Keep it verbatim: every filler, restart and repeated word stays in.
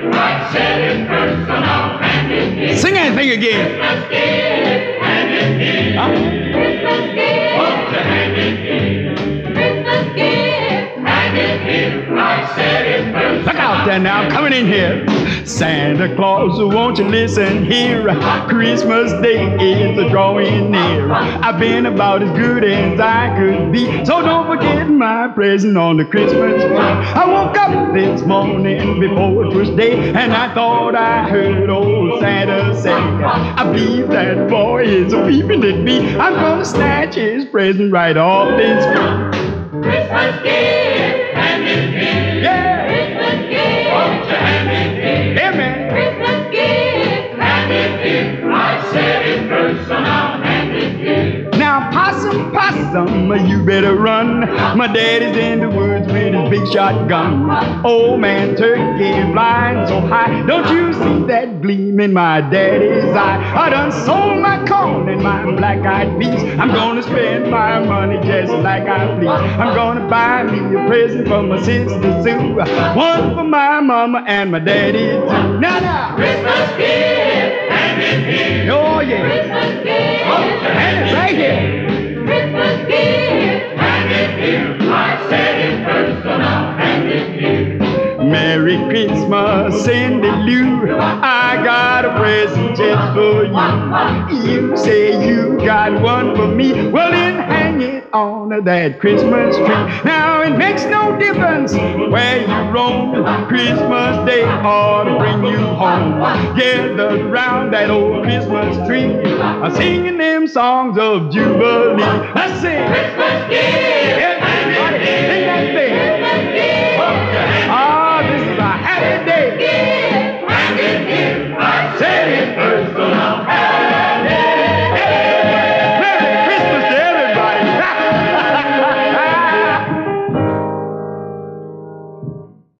I said it first, so now hand it here. Sing that thing again. Christmas gift, hand it here. Huh? Christmas gift, won't you hand it here? Christmas gift, hand it here. I said it first. Look out there now, coming in here. Santa Claus, won't you listen here? Christmas Day is a drawing near. I've been about as good as I could be, so don't forget my present on the Christmas tree. I woke up this morning before it was day, and I thought I heard old Santa say, I believe that boy is a peeping at me. I'm gonna snatch his present right off this tree. Christmas gift, hand it here. Yeah. Christmas gift, won't you hand it here? Yeah, man. Christmas gift, hand it here. I said it first, so now hand it here. Now, possum, possum, you better run. My daddy's in the woods with his big shotgun. Old man turkey flying so high. Don't you see that gleam in my daddy's eye? I done sold my corn and my black-eyed peas. I'm gonna spend my money just like I please. I'm gonna buy me a present for my sister Sue, one for my mama and my daddy too. Now, now, Christmas gift, hand it here. oh yeah, Christmas gift, hand it right here. Christmas gift, hand it here. I said it first, so now hand it here. Merry Christmas, Cindy Lou. I got a present just for you. You say you got one for me. Well, then hang it on that Christmas tree. Now, it makes no difference where you roam. Christmas Day ought to bring you home. Gathered around that old Christmas tree, singing them songs of Jubilee. Let's sing. Christmas gift.